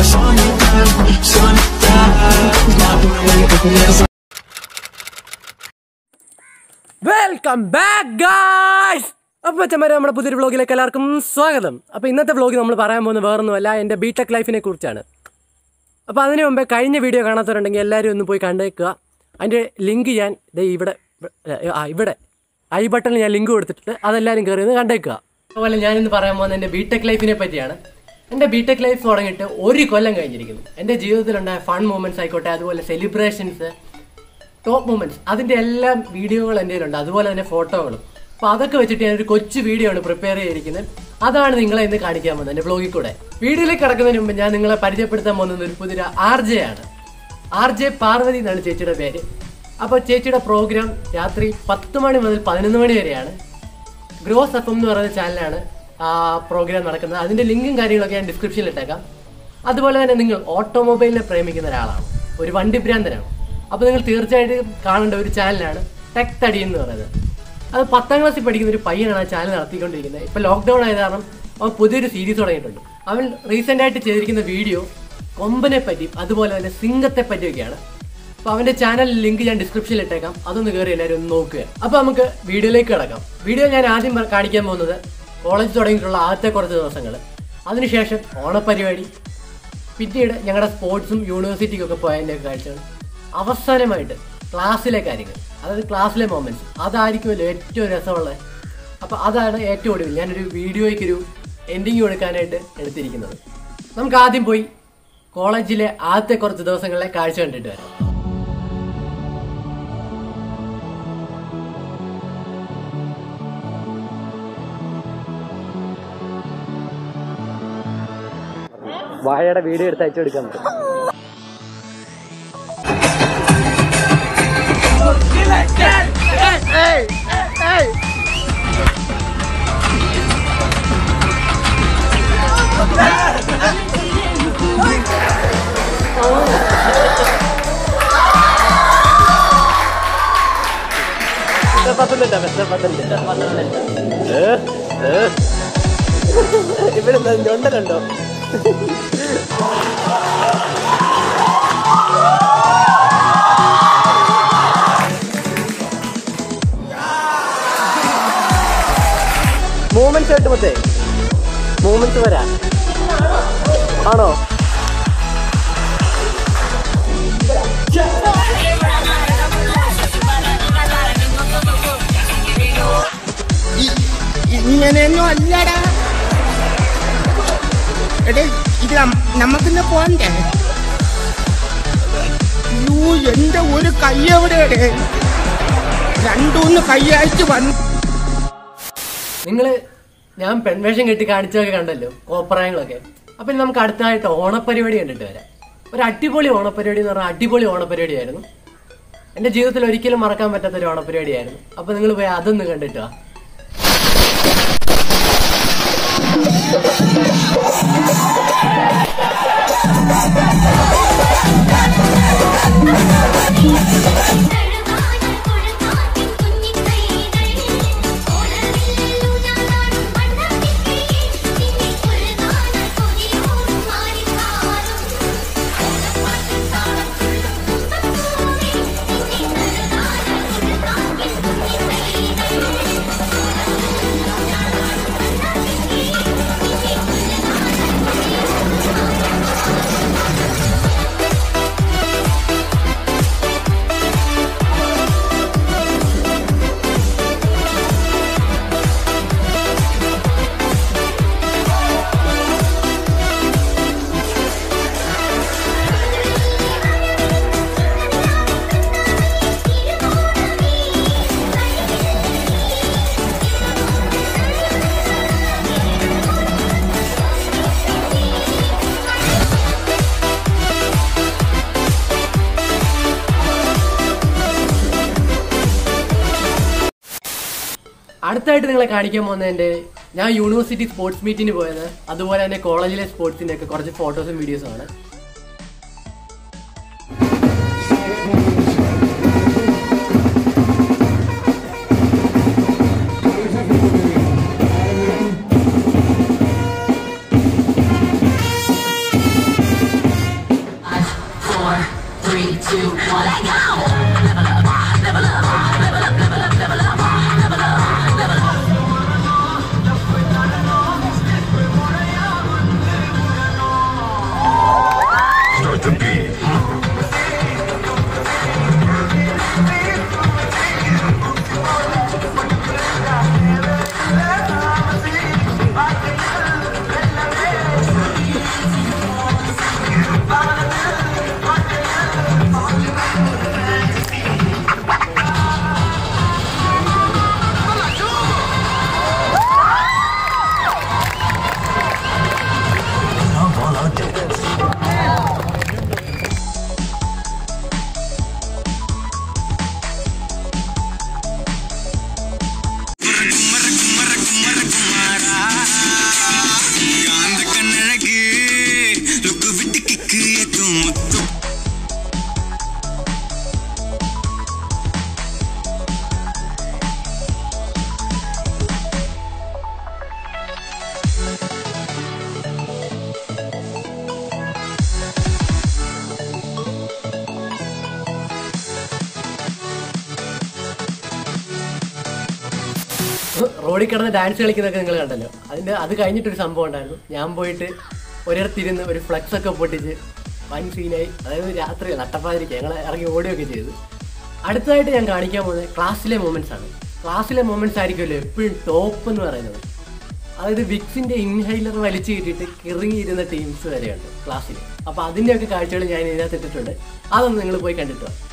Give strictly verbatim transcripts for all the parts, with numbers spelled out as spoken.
Welcome back guys. അപ്പോൾ ചമ്മരെ നമ്മുടെ പുതിയൊരു വ്ളോഗിലേക്ക് എല്ലാവർക്കും സ്വാഗതം. അപ്പോൾ ഇന്നത്തെ വ്ളോഗ് നമ്മൾ പറയാൻ പോകുന്നത് വേറൊന്നുമല്ല, എൻ്റെ ബി.ടെക് ലൈഫിനെ കുറിച്ചാണ്. അപ്പോൾ അതിന് മുമ്പേ കഴിഞ്ഞ വീഡിയോ കാണാത്തവരുണ്ടെങ്കിൽ എല്ലാവരും ഒന്ന് പോയി കണ്ടേക്കുക. അതിൻ്റെ ലിങ്ക് ഞാൻ ദേ ഇവിടെ ആ ഇവിടെ ഐ ബട്ടണിൽ ഞാൻ ലിങ്ക് കൊടുത്തിട്ട് അതെല്ലാവരും കയറി ഒന്ന് കണ്ടേക്കുക. അതുപോലെ ഞാനിന്ന് പറയാൻ പോകുന്നത് എൻ്റെ ബി.ടെക് ലൈഫിനെ പറ്റിയാണ്. എൻ്റെ ബി.ടെക് ലൈഫ് തുടങ്ങിയിട്ട് ഒരു കൊല്ലം കഴിഞ്ഞിരിക്കുന്നു. എൻ്റെ ജീവിതത്തിലുണ്ടായ ഫൺ മൂമെൻറ്റ്സ് ആയിക്കോട്ടെ, അതുപോലെ സെലിബ്രേഷൻസ്, ടോപ്പ് മൂമെന്റ്സ്, അതിന്റെ എല്ലാം വീഡിയോകൾ എൻ്റെ കയ്യിലുണ്ട്, അതുപോലെ തന്നെ ഫോട്ടോകളും. അപ്പോൾ അതൊക്കെ വെച്ചിട്ട് ഞാനൊരു കൊച്ചു വീഡിയോ ആണ് പ്രിപ്പയർ ചെയ്തിരിക്കുന്നത്. അതാണ് നിങ്ങളെ ഇന്ന് കാണിക്കാൻ പോകുന്നത് എൻ്റെ വ്ളോഗിൽ കൂടെ. വീഡിയോയിലേക്ക് കിടക്കുന്നതിന് മുമ്പ് ഞാൻ നിങ്ങളെ പരിചയപ്പെടുത്താൻ പോകുന്നത് ഒരു പുതിയ ആർജെ ആണ്. ആർജെ പാർവതി എന്നാണ് ചേച്ചിയുടെ പേര്. അപ്പോൾ ചേച്ചിയുടെ പ്രോഗ്രാം രാത്രി പത്ത് മണി മുതൽ പതിനൊന്ന് മണി വരെയാണ്. ഗ്രോസ് എഫ് എം എന്ന് പറയുന്ന ചാനലാണ് ആ പ്രോഗ്രാം നടക്കുന്നത്. അതിന്റെ ലിങ്കും കാര്യങ്ങളൊക്കെ ഞാൻ ഡിസ്ക്രിപ്ഷനിൽ ഇട്ടേക്കാം. അതുപോലെ തന്നെ നിങ്ങൾ ഓട്ടോമൊബൈലിനെ പ്രേമിക്കുന്ന ഒരാളാണ്, ഒരു വണ്ടി ഭ്രാന്തനാണ്, അപ്പോൾ നിങ്ങൾ തീർച്ചയായിട്ടും കാണേണ്ട ഒരു ചാനലാണ് ടെക് തടി എന്ന് പറയുന്നത്. അത് പത്താം ക്ലാസ്സിൽ പഠിക്കുന്ന ഒരു പയ്യനാണ് ആ ചാനൽ നടത്തിക്കൊണ്ടിരിക്കുന്നത്. ഇപ്പോൾ ലോക്ക്ഡൗൺ ആയത് കാരണം അവൻ പുതിയൊരു സീരീസ് തുടങ്ങിയിട്ടുണ്ട്. അവൻ റീസെൻ്റ് ആയിട്ട് ചെയ്തിരിക്കുന്ന വീഡിയോ കൊമ്പനെ പറ്റിയും അതുപോലെ തന്നെ സിംഗത്തെ പറ്റിയൊക്കെയാണ്. അപ്പോൾ അവൻ്റെ ചാനൽ ലിങ്ക് ഞാൻ ഡിസ്ക്രിപ്ഷനിൽ ഇട്ടേക്കാം, അതൊന്ന് കയറി എല്ലാവരും ഒന്ന് നോക്കുക. അപ്പോൾ നമുക്ക് വീഡിയോയിലേക്ക് കിടക്കാം. വീഡിയോ ഞാൻ ആദ്യം കാണിക്കാൻ പോകുന്നത് കോളേജ് തുടങ്ങിയിട്ടുള്ള ആദ്യത്തെ കുറച്ച് ദിവസങ്ങൾ, അതിനുശേഷം ഓണപ്പരിപാടി, പിന്നീട് ഞങ്ങളുടെ സ്പോർട്സും യൂണിവേഴ്സിറ്റിക്കൊക്കെ പോയതിൻ്റെ കാഴ്ചകൾ, അവസാനമായിട്ട് ക്ലാസ്സിലെ കാര്യങ്ങൾ, അതായത് ക്ലാസ്സിലെ മൊമെന്റ്സ്, അതായിരിക്കുമല്ലോ ഏറ്റവും രസമുള്ളത്. അപ്പോൾ അതാണ് ഏറ്റവും ഒടുവിൽ ഞാനൊരു വീഡിയോയ്ക്കൊരു എൻഡിങ് കൊടുക്കാനായിട്ട് എടുത്തിരിക്കുന്നത്. നമുക്ക് ആദ്യം പോയി കോളേജിലെ ആദ്യത്തെ കുറച്ച് ദിവസങ്ങളിലെ കാഴ്ച കണ്ടിട്ട് വരാം. വാഴയുടെ വീഡിയോ എടുത്ത് അയച്ചു കൊടുക്കാൻ പറ്റും. ഇവിടെ ഞൊണ്ടനുണ്ടോ? മൂമെന്റ്സ് ആയിട്ട് മറ്റേ മൂമെന്റ്സ് വരാ ആണോ? ഇങ്ങനെയൊന്നും അല്ലടാ. എടേ ഇത് നമുക്കിന്ന് പോണ്ടേ? എന്റെ ഒരു കൈ എവിടെയാണ്? രണ്ടൂന്ന് കൈയായിട്ട് വന്നു. നിങ്ങള് ഞാൻ പെൺവേഷം കെട്ടി കാണിച്ചതൊക്കെ കണ്ടല്ലോ, കോപ്രായങ്ങളൊക്കെ. അപ്പം നമുക്ക് അടുത്തതായിട്ട് ഓണപ്പരിപാടി കണ്ടിട്ട് വരാം. ഒരു അടിപൊളി ഓണപ്പരിപാടി എന്ന് പറഞ്ഞാൽ അടിപൊളി ഓണപ്പരിപാടി ആയിരുന്നു. എൻ്റെ ജീവിതത്തിൽ ഒരിക്കലും മറക്കാൻ പറ്റാത്ത ഒരു ഓണപ്പരിപാടി ആയിരുന്നു. അപ്പം നിങ്ങൾ പോയി അതൊന്ന് കണ്ടിട്ട് വാ. അടുത്തായിട്ട് നിങ്ങളെ കാണിക്കാൻ പോകുന്നതിൻ്റെ ഞാൻ യൂണിവേഴ്സിറ്റി സ്പോർട്സ് മീറ്റിന് പോയത്, അതുപോലെ തന്നെ കോളേജിലെ സ്പോർട്സിൻ്റെ ഒക്കെ കുറച്ച് ഫോട്ടോസും വീഡിയോസും ആണ്. റോഡിൽ കിടന്ന് ഡാൻസ് കളിക്കുന്നതൊക്കെ നിങ്ങൾ കണ്ടല്ലോ. അതിൻ്റെ അത് കഴിഞ്ഞിട്ടൊരു സംഭവം ഉണ്ടായിരുന്നു. ഞാൻ പോയിട്ട് ഒരിടത്തിരുന്ന് ഒരു ഫ്ലക്സ് ഒക്കെ പൊട്ടിച്ച് വൻ സീനായി. അതായത് രാത്രി നട്ടപ്പാതിരിക്കുക ഞങ്ങൾ ഇറങ്ങി ഓടുകയൊക്കെ ചെയ്തു. അടുത്തതായിട്ട് ഞാൻ കാണിക്കാൻ പോകുന്നത് ക്ലാസ്സിലെ മൊമെൻറ്റ്സ് ആണ്. ക്ലാസ്സിലെ മൊമെൻറ്റ്സ് ആയിരിക്കുമല്ലോ എപ്പോഴും ടോപ്പ് എന്ന് പറയുന്നത്. അതായത് വിക്സിൻ്റെ ഇൻഹൈലർ വലിച്ചു കിട്ടിയിട്ട് കിറങ്ങിയിരുന്ന ടീംസ് വരെയുണ്ട് ക്ലാസ്സിൽ. അപ്പോൾ അതിൻ്റെയൊക്കെ കാഴ്ചകൾ ഞാൻ ഇതിനകത്ത് ഇട്ടിട്ടുണ്ട്. അതൊന്ന് നിങ്ങൾ പോയി കണ്ടിട്ട് വാ.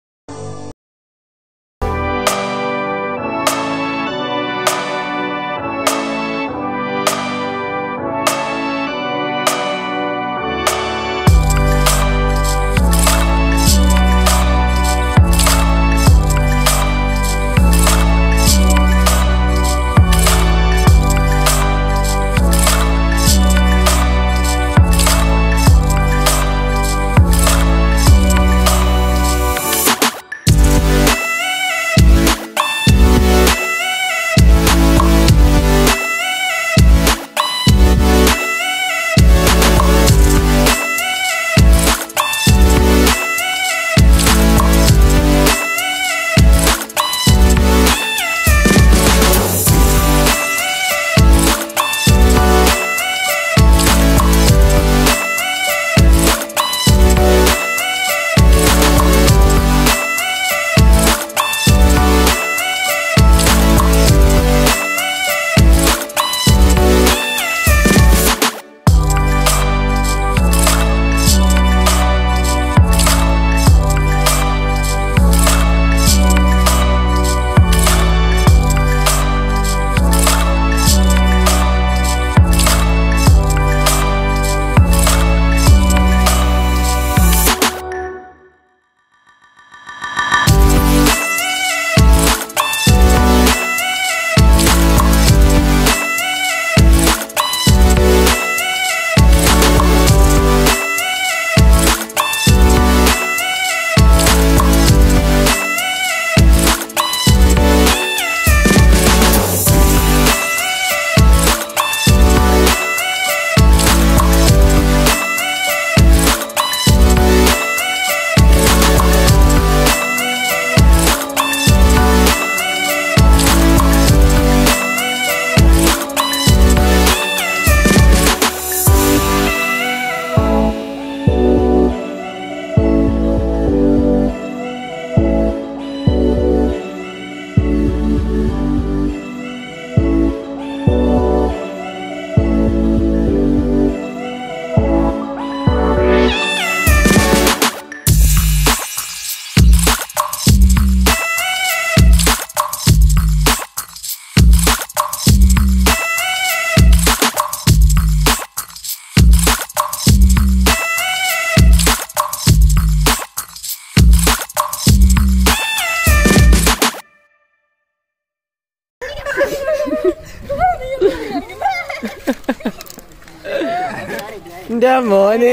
എന്റെ മോനെ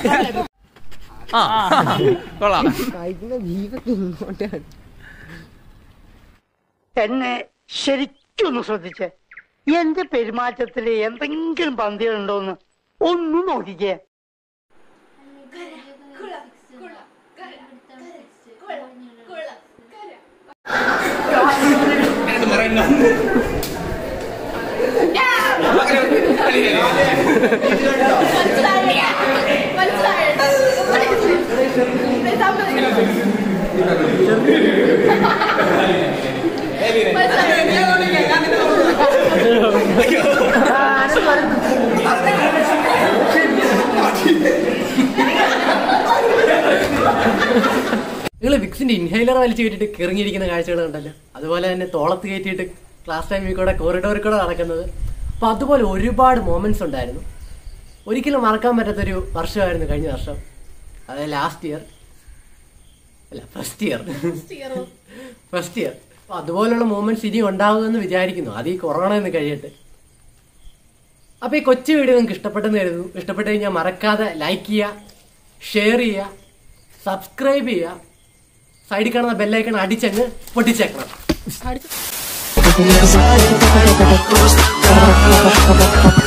എന്നെ ശരിക്കൊന്ന് ശ്രദ്ധിച്ചേ. എന്റെ പെരുമാറ്റത്തില് എന്തെങ്കിലും പന്തികളുണ്ടോന്ന് ഒന്ന് നോക്കിക്കേ. നിങ്ങൾ വിക്സിന്റെ ഇൻഹൈലർ വലിച്ചു കയറ്റിട്ട് കിറങ്ങിയിരിക്കുന്ന കാഴ്ചകൾ കണ്ടല്ലോ. അതുപോലെ തന്നെ തോളത്ത് കയറ്റിയിട്ട് ക്ലാസ് ടൈമിൽ കൂടെ കോറിഡോറിൽ കൂടെ നടക്കുന്നത്. അപ്പൊ അതുപോലെ ഒരുപാട് മൊമെന്റ്സ് ഉണ്ടായിരുന്നു. ഒരിക്കലും മറക്കാൻ പറ്റാത്തൊരു വർഷമായിരുന്നു കഴിഞ്ഞ വർഷം. അതായത് ലാസ്റ്റ് ഇയർ അല്ല ഫസ്റ്റ് ഇയർ ഫസ്റ്റ് ഇയർ അപ്പൊ അതുപോലുള്ള മൂമെന്റ്സ് ഇനി ഉണ്ടാകുമെന്ന് വിചാരിക്കുന്നു. അത് ഈ കൊറോണ എന്ന് കഴിയട്ടെ. അപ്പൊ ഈ കൊച്ചു വീഡിയോ നിങ്ങൾക്ക് ഇഷ്ടപ്പെട്ടെന്ന് കരുതുന്നു. ഇഷ്ടപ്പെട്ട് കഴിഞ്ഞാൽ മറക്കാതെ ലൈക്ക് ചെയ്യുക, ഷെയർ ചെയ്യുക, സബ്സ്ക്രൈബ് ചെയ്യുക, സൈഡിൽ കാണുന്ന ബെല്ലൈക്കൺ അടിച്ചങ്ങ് പൊട്ടിച്ചേക്കണം.